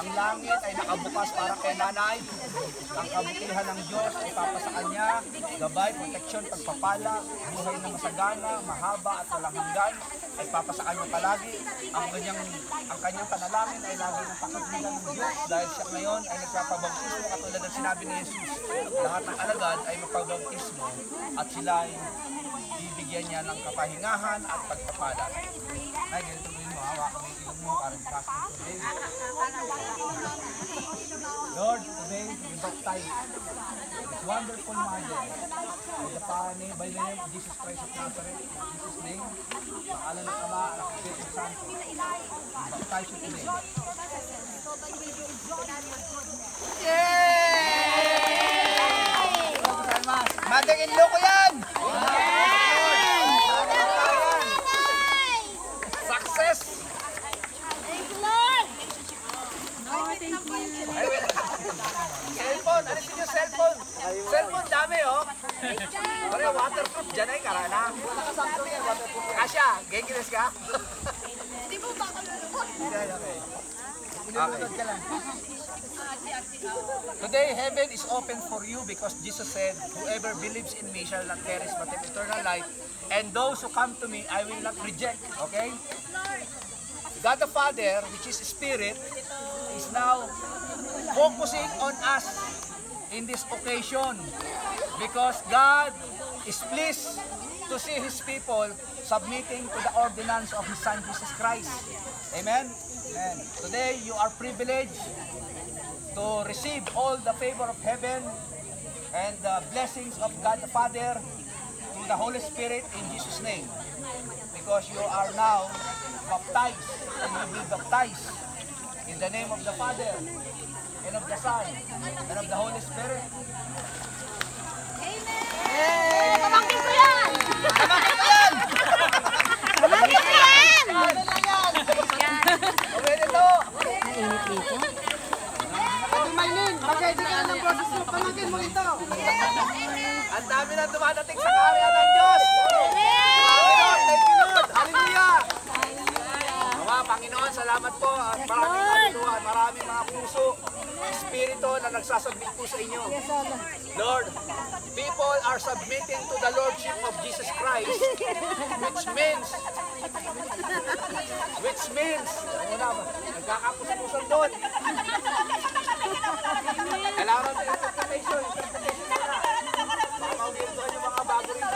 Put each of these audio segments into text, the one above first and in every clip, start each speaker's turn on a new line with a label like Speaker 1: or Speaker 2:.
Speaker 1: Ang langit ay nakabukas para kay nanay. Ang kabutihan ng Diyos ay papasa kanya, gabay, proteksyon, pagpapala, buhay na masagana, mahaba at walang hanggan, ay papasa kanya palagi. Ang kanyang panalangin ay lagi ng pakikinggan ng Diyos dahil siya ngayon ay nagpapabautismo katulad ng sinabi ni Jesus. Lahat ng alagad ay magpabautismo at sila ay bibigyan niya ng kapahingahan at pagpapala. Ay, ganito rin mo, hawak mo yung mo, parang kasing today. Lord, today we baptize this wonderful mother by the name of Jesus Christ of Nazareth, in Jesus' name, pangalan ng Ama, Anak, at Espiritu Santo. We baptize you today. Yay! Mother-in-law ko yan! Success!
Speaker 2: Thank you, Lord!
Speaker 1: Cellphone! Ano yung cellphone? Cellphone dami, oh! Pare, waterproof dyan ay karana. Kasya, gengilis ka?
Speaker 2: Hindi mo ba kalulukot?
Speaker 1: Okay. Today, heaven is open for you because Jesus said, whoever believes in me shall not perish but have eternal life. And those who come to me, I will not reject. Okay? God the Father, which is Spirit, is now focusing on us in this occasion because God is pleased to see His people submitting to the ordinance of His Son, Jesus Christ. Amen? Amen. Today, you are privileged to receive all the favor of heaven and the blessings of God the Father through the Holy Spirit in Jesus' name. Because you are now baptized and will be baptized in the name of the Father and of the Son and of the Holy Spirit.
Speaker 2: Amen!
Speaker 1: Yay!
Speaker 2: Pamangkin ko yan!
Speaker 1: Pamangkin ko yan!
Speaker 2: Pamangkin ko yan!
Speaker 1: Ano lang yan? Pwede to!
Speaker 3: Mainit dito.
Speaker 4: Maylin, pag-ready ka na ng process mo, pamangkin mo ito.
Speaker 1: Ang dami na dumadating sa karya ng Diyos! Panginoon, thank you Lord! Hallelujah! Panginoon, salamat po. Maraming katutuan, maraming mga puso, espiritu na nagsasubmit po sa inyo. Lord, people are submitting to the Lordship of Jesus Christ, which means, nagkakapusan doon. Kailangan ng interpretation nila. Baka mawirtuhan yung mga bago rito.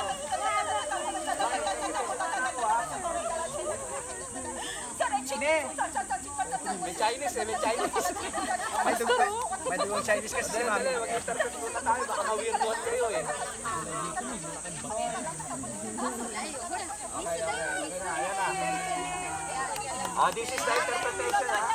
Speaker 1: May Chinese eh, may Chinese. May dugong Chinese kasi si Mami. Mag-interpret muna tayo, baka mawirtuhan kayo eh. Okay, ayan na. This is the interpretation ha.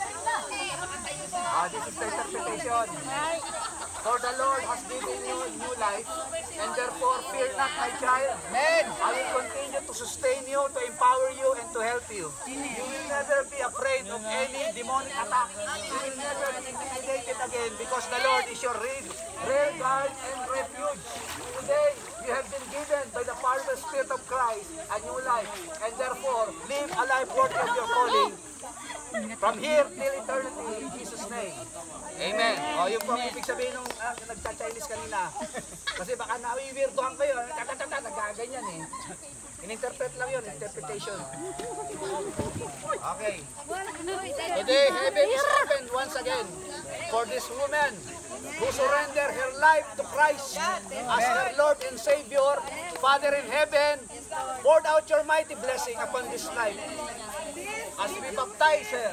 Speaker 1: This is the interpretation. For the Lord has given you new life, and therefore fear not, my child. Amen. I will continue to sustain you, to empower you, and to help you. You will never be afraid of any demonic attack. You will never be intimidated again, because the Lord is your real guide and refuge. Today, you have been given by the power of the Spirit of Christ a new life, and therefore live a life worthy of your calling. From here till eternity, in Jesus' name. Amen. O, yun po ang ibig sabihin nung nagcha-Chinese kanina. Kasi baka nawiwirtuhan kayo, nagkaganyan eh. In-interpret lang yun, interpretation. Okay. Today, heaven is opened once again for this woman who surrendered her life to Christ as her Lord and Savior. Father in heaven, pour out your mighty blessing upon this life as we baptize her.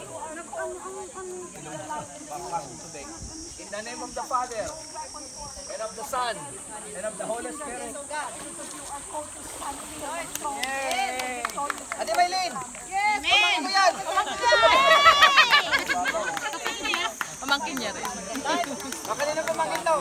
Speaker 1: In the name of the Father, and of the Son, and of the Holy Spirit. Yay! Ate Maylin!
Speaker 2: Yes!
Speaker 1: Pamangkin mo yan!
Speaker 3: Pamangkin niya rin.
Speaker 1: Baka nila pamangkin daw.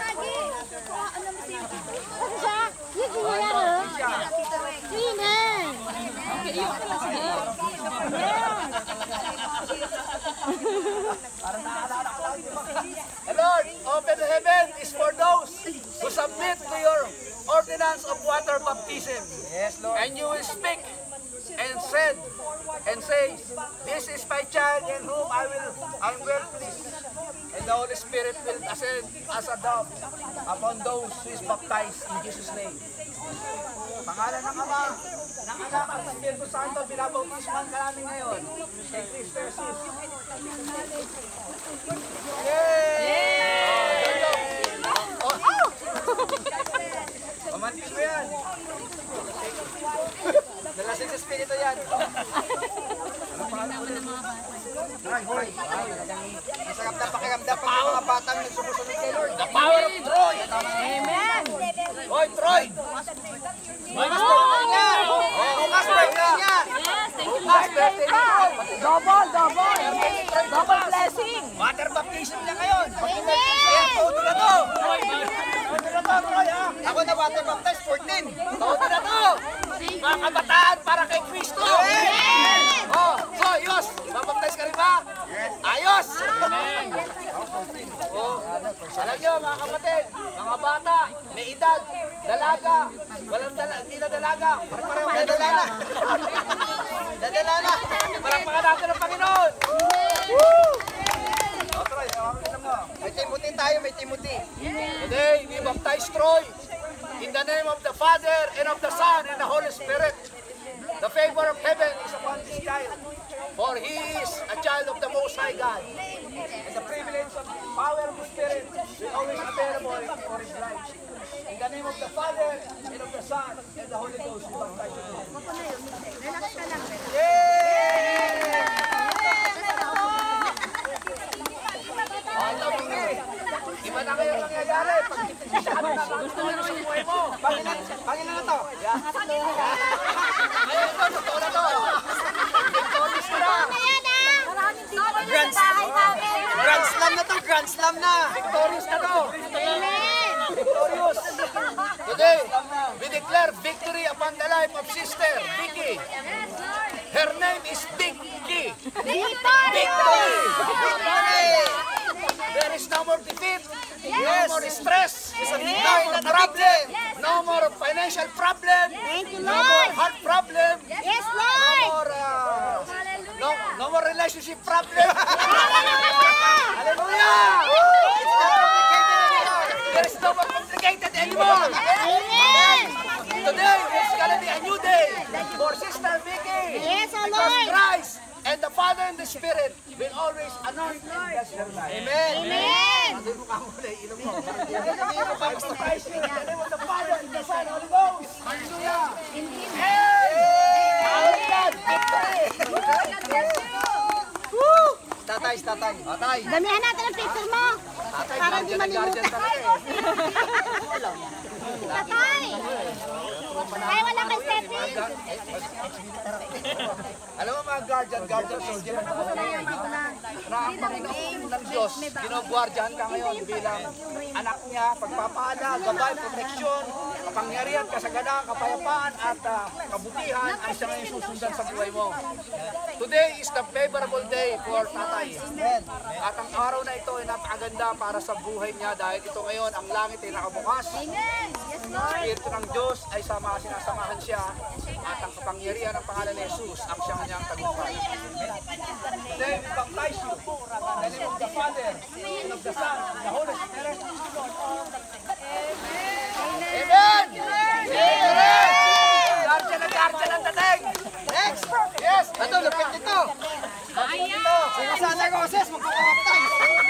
Speaker 1: The Lord, open the heaven is for those who submit to your ordinance of water baptism. Yes, Lord. And you will speak and says, "This is my child in whom I'm well pleased." And the Holy Spirit will ascend as a dove upon those who is baptized in Jesus' name. Pangalan ng Ama, ng Anak, at Espiritu Santo, binabautisman ka namin ngayon. Kay Cristo Jesus. Yay! Pamantin mo yan. Dalasin sa Espiritu yan. Ano pangalan mo ng mga bata? Troy. Masarap na pakiramdam pag yung mga batang sumusunod kay Lord. The power of Troy.
Speaker 3: Amen.
Speaker 1: Hoy, Troy! Bukas birthday niya! Bukas birthday niya! Double blessing! Water baptism niya ngayon! Kaya todo na to! Todo na to, Troy, ha? Ako na water baptize, 14! Todo na to! Mga kabataan para kay Kristo! Oh, so, Yos! Mabaptize ka rin ba? Ayos! Oh, alam nyo, mga kapatid, mga bata, may edad, dalaga, walang hindi na dalaga, pareho na dalaga. Dadalala. Palakpakan natin ng Panginoon. Woo! O, Troy, may Timothy tayo, may Timothy. Today, we baptize Troy in the name of the Father and of the Son and the Holy Spirit. The favor of heaven is upon this child, for he is a child of the Most High God. And the privilege of the power of the Spirit is always available for his life. In the name of the Father and of the Son and the Holy Ghost, we baptize you. Yay! Iba na kayo nangyayari pag gusto mo na sa buhay mo. Pangilan na to. Ngayon ito, totoo na to. Victorious ko na. Grand Slam na to, Grand Slam na. Victorious na to. Victorious. Today, we declare victory upon the life of Sister Vicky. Her name is Vicky. Victory. There is no more defeat, no more stress, no more problem, no more financial problem, no more heart problem, no more relationship problem. Hallelujah! There is no more complicated anymore. Today is going to be a new day for Sister Vicky. Because Christ and the Father and the Spirit will always anoint and bless her life. Amen.
Speaker 2: Amen.
Speaker 1: Sabi mo ka muna, ilong mo. Christ in the name of the Father and the Son and the Holy Ghost. Hallelujah. Hey! Hallelujah. Victory. Tatay, tatay. Tatay.
Speaker 2: Damihan natin ang picture mo.
Speaker 1: Tatay,
Speaker 2: Para di
Speaker 1: guardian talaga eh.
Speaker 2: Tatay. Ay, wala kang stepping.
Speaker 1: Alam mo mga guardian soldier na ang Panginoon ng Diyos, ginogwardiyan ka ngayon bilang anak niya, pagpapala, gabay, proteksyon, kapangyarihan, kasaganan, kapayapaan at kabutihan ay siya ngayon susundan sa buhay mo. Today is the favorable day for tatay. At ang araw na ito ay napakaganda para sa buhay niya dahil ito ngayon ang langit ay nakabukas. Espiritu ng Diyos ay sinasamahan siya at ang kapangyarihan ng pangalan ni Jesus ang siyang kanyang tagumpay. Today we baptize you in the name of the Father, and of the Son, and the Holy Spirit. Amen! Amen! Gardiyan ang dating! Next! Yes! Ito, lupit nito! Sino sana Roses, magpapapaptay!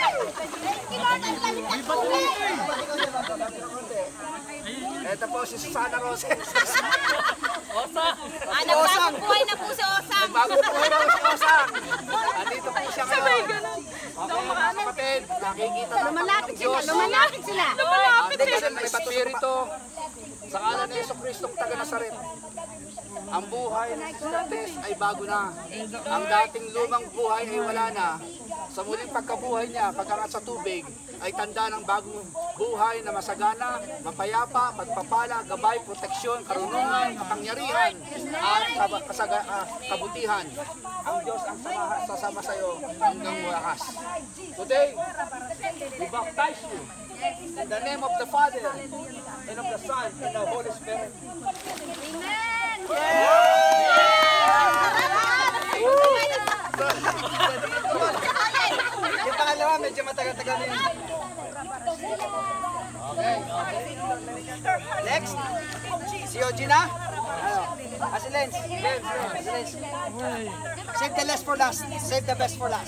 Speaker 1: Ito po si Susana Roses. Osa!
Speaker 3: Nagbagong buhay na po si Osang.
Speaker 1: Nagbagong buhay na po si Osang. Andito po siya ngayon. Okay, mga kapatid, nakikita ng Panginoong Diyos.
Speaker 2: Lumalapit sila.
Speaker 1: May Espiritu sa ngalan ni Jesucristo taga Nazaret. Ang buhay ng estudyante ay bago na. Ang dating lumang buhay ay wala na. Sa muling pagkabuhay niya, pagkangat sa tubig, ay tanda ng bagong buhay na masagana, mapayapa, pagpapala, gabay, proteksyon, karunungan, kapangyarihan, at kabutihan. Ang Diyos ang sasama sa iyo hanggang wakas. Today, we baptize you in the name of the Father, and of the Son, and the Holy Spirit.
Speaker 2: Amen.
Speaker 1: Yeah! Si Eugene na? Ano? Si Lens. Lens. Save the last for last. Save the best for last.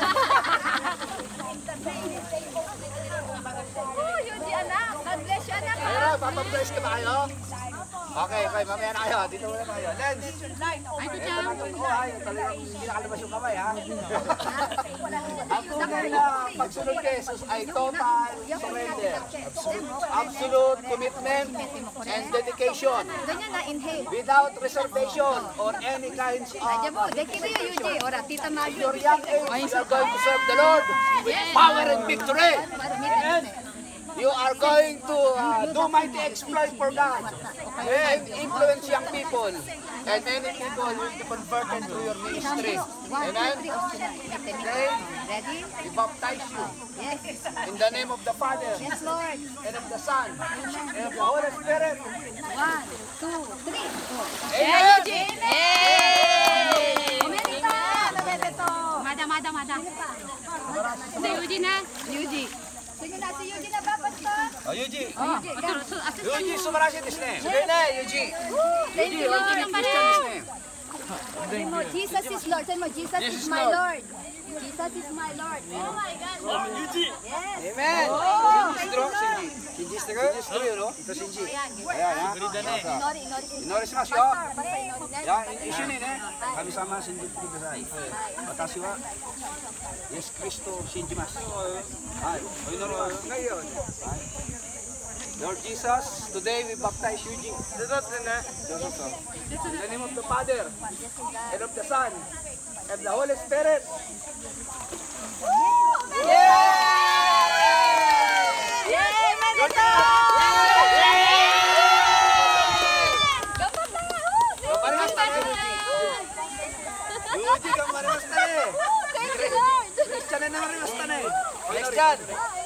Speaker 2: Oh, Yuji anak. God bless you anak.
Speaker 1: Ayun, papabless ka ba kayo? Okay, mamaya na kayo. Dito muna kayo. Lens. Ito lang yung ko ha. Talagang hindi nakalabas yung kamay ha. Ang tunay na pagsunod kay Jesus ay total surrender. Absolute commitment and dedication.
Speaker 2: Ganyan na, inhale.
Speaker 1: Without reservation or any kinds of
Speaker 2: Deki mo yung Yuji. Ora, Tita Mario.
Speaker 1: your young age, you are going to serve the Lord with power and victory. Amen. You are going to do mighty exploit for God and influence young people. And many people will be converted through your ministry. Amen. Okay?
Speaker 2: Ready?
Speaker 1: We baptize you
Speaker 2: Yes.
Speaker 1: in the name of the Father
Speaker 2: Yes, Lord.
Speaker 1: and of the Son and of the Holy Spirit.
Speaker 2: 1, 2, 3.
Speaker 1: Amen.
Speaker 3: Mada. Si Yuji na. Yuji.
Speaker 2: Sige na, si Yuji na ba, Pastor?
Speaker 1: Oh, Yuji.
Speaker 3: Assistant
Speaker 1: Yuji,
Speaker 3: mo.
Speaker 1: sumarasi this name. Sige na, Yuji.
Speaker 2: Thank you,
Speaker 3: Yuji
Speaker 2: Lord.
Speaker 3: ng bala.
Speaker 2: Sabi mo, Jesus is Lord. Sabi mo, Jesus is my Lord. Jesus is my Lord. Oh my God. Yes.
Speaker 1: Amen. Shinji. Shinji yun, no? Ito Shinji. Ayan, ha?
Speaker 2: Inori.
Speaker 1: Inori shimasu yo.
Speaker 2: Basta inori.
Speaker 1: Ya, ishuni ne. Kami sama Shinji kudasai. Watashi wa Yesu Kristo shinjimasu. Hai. Inori ngayon. Lord Jesus, today we baptize Yuji. In the name of the Father, and of the Son, and the Holy Spirit. Yuji, kamarasta ne. Christian na namarasta ne. Christian.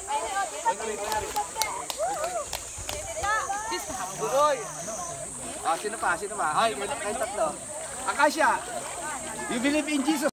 Speaker 1: Tuloy. Sino pa? Ay, kayo tatlo. Akasha, you believe in Jesus?